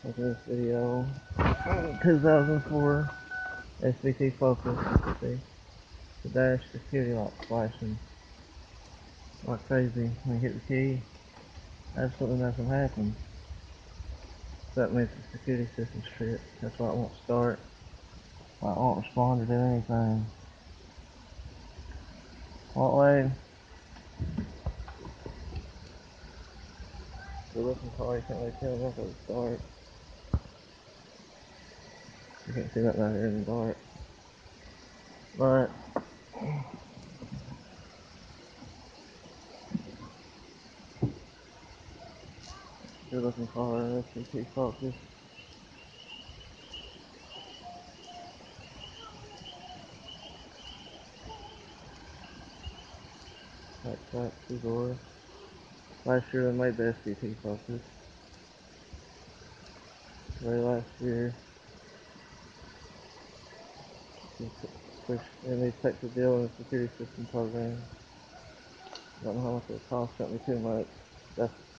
Making this video. 2004 SVT Focus. See the dash security light flashing like crazy. When you hit the key, absolutely nothing happens. So that means the security system's tripped. That's why it won't start. Why it won't respond or do anything. What way? You're looking for you can't really tell what it start. You can't see that right here in the dark. But you're looking for SVT Focus. Backtrack to door. Last year I made the SVT Focus. Very last year. Switch and they take the deal in the security system program. Don't know how much it cost, shouldn't be too much. That's